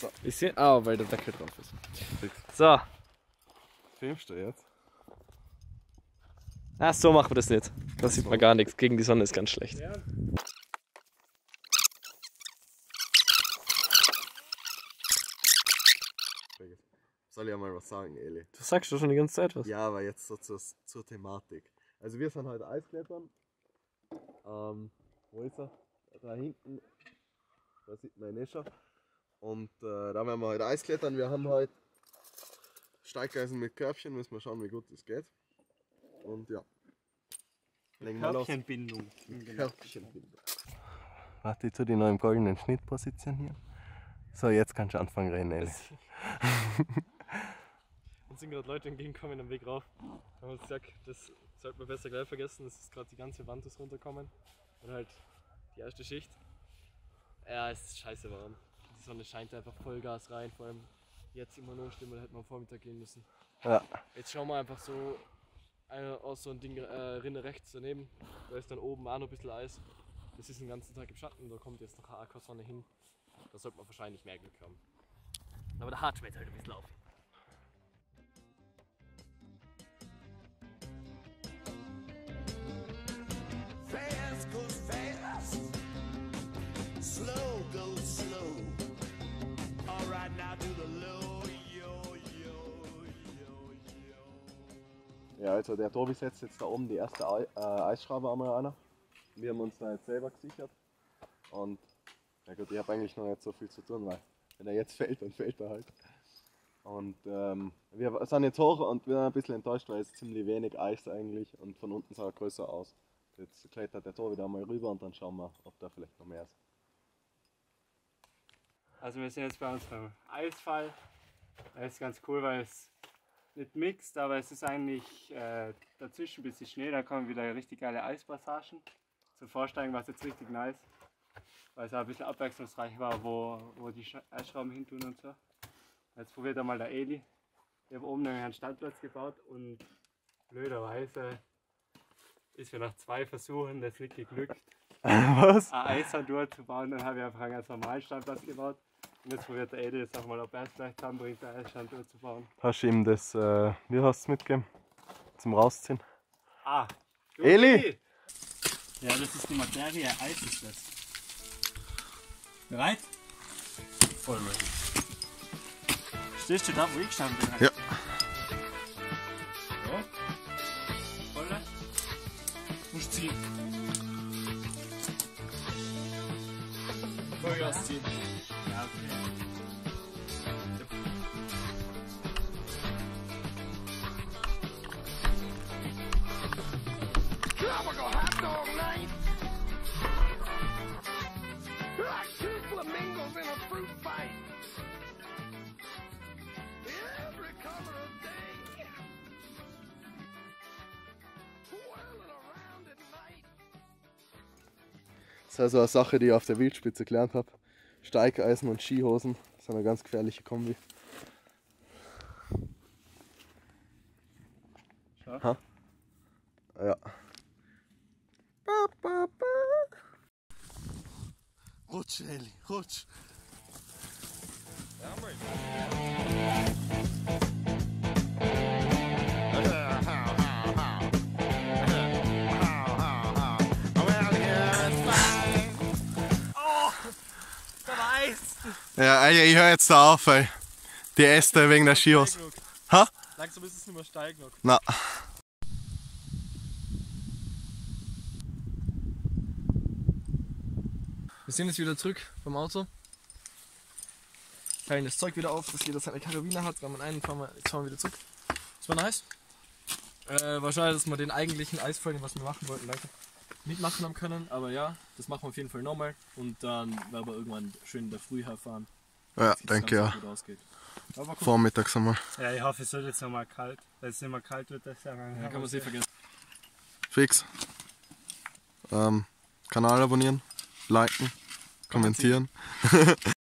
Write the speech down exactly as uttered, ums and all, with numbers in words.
So. Ich sehe. Ah, weil der Deckel drauf ist. So. Filmst du jetzt? Ah, so machen wir das nicht. Da sieht man gar nichts. Gegen die Sonne ist ganz schlecht. Ja. Soll ich mal was sagen, Eli? Du sagst doch schon die ganze Zeit was. Ja, aber jetzt so zur, zur Thematik. Also wir sind heute Eisklettern. Ähm, wo ist er? Da hinten. Da sieht man ihn eh schon. Und äh, da werden wir heute Eisklettern. Wir haben heute Steigeisen mit Körbchen. Müssen wir schauen, wie gut das geht. Und ja. Legen wir los. Körbchenbindung. Körbchenbindung. Warte, ich tu die noch im goldenen Schnitt positionieren. So, jetzt kannst du anfangen rennen, Eli. Uns sind gerade Leute entgegengekommen am Weg rauf. Wir haben uns gesagt, das sollte man besser gleich vergessen. Das ist gerade die ganze Wand ist runtergekommen. Und halt die erste Schicht. Ja, es ist scheiße warm. Die Sonne scheint einfach Vollgas rein. Vor allem jetzt immer nur stimmen, da hätten wir am Vormittag gehen müssen. Ja. Jetzt schauen wir einfach so äh, aus so ein Ding äh, Rinne rechts daneben. Da ist dann oben auch noch ein bisschen Eis. Das ist den ganzen Tag im Schatten. Da kommt jetzt noch eine A K-Sonne hin. Da sollte man wahrscheinlich mehr Glück haben. Aber der Hart schmeckt halt ein bisschen auf. Fast goes fast, slow goes slow. All right, now do the low, yo, yo, yo, yo. Ja, also der Tobi setzt jetzt da oben die erste Ei- äh, Eisschraube einmal an. Wir haben uns da jetzt selber gesichert. Und ja gut, ich habe eigentlich noch nicht so viel zu tun, weil wenn er jetzt fällt, dann fällt er halt. Und ähm, wir sind jetzt hoch und wir sind ein bisschen enttäuscht, weil es ziemlich wenig Eis eigentlich und von unten sah er größer aus. Jetzt klettert der Tobi da mal rüber und dann schauen wir, ob da vielleicht noch mehr ist. Also wir sind jetzt bei uns beim Eisfall. Das ist ganz cool, weil es nicht mixt, aber es ist eigentlich äh, dazwischen ein bisschen Schnee, da kommen wieder richtig geile Eispassagen. Zum Vorsteigen war es jetzt richtig nice, weil es auch ein bisschen abwechslungsreich war, wo, wo die Sch- Eisschrauben hin tun und so. Jetzt probiert einmal der Eli. Ich habe oben nämlich einen Standplatz gebaut und blöderweise ist mir nach zwei Versuchen das nicht geglückt, Was? eine Eishandur zu bauen. Dann habe ich einfach einen ganz normalen Standplatz gebaut. Und jetzt probiert der Eli jetzt auch mal, ob er es vielleicht zusammenbringt, eine Eishandur zu bauen. Hast du ihm das, äh, wie hast du es mitgegeben? Zum Rausziehen? Ah! du Eli! Ja, das ist die Materie, Eis ist das. Bereit? Voll ready. Stehst du da, wo ich gestanden bin? Ja. Ja. Voll ready? Musst ziehen. Vollgas ziehen. Ja, okay. Tropical hot dog night. Like two flamingos in a fruit fight. Every color of day. Twirling around at night. Das ist also eine Sache, die ich auf der Wildspitze gelernt habe. Steigeisen und Skihosen, das ist eine ganz gefährliche Kombi. Schau. Ha? Ja. Ba, ba, ba. Rutsch, Eli, rutsch. Ja, ich höre jetzt da auf, weil die Äste wegen der Skihose. Ha? Langsam ist es nicht mehr steil genug. Na. Wir sind jetzt wieder zurück vom Auto. Teilen das Zeug wieder auf, dass jeder seine Karabiner hat. Wenn man einen fahren wir, jetzt fahren wir wieder zurück. Das war nice. Äh, wahrscheinlich, dass wir den eigentlichen Eisfall, was wir machen wollten, danke, mitmachen haben können. Aber ja, das machen wir auf jeden Fall nochmal. Und dann werden wir irgendwann schön in der Früh herfahren. Ja, Sieht's denke ganz ja. gut ausgeht. Aber guck, Vormittags einmal. Ja, ich hoffe, es wird jetzt noch mal kalt. Wenn es nicht mehr kalt wird, das ist ja dann kann man es eh vergessen. Fix. Ähm, Kanal abonnieren, liken, kommentieren.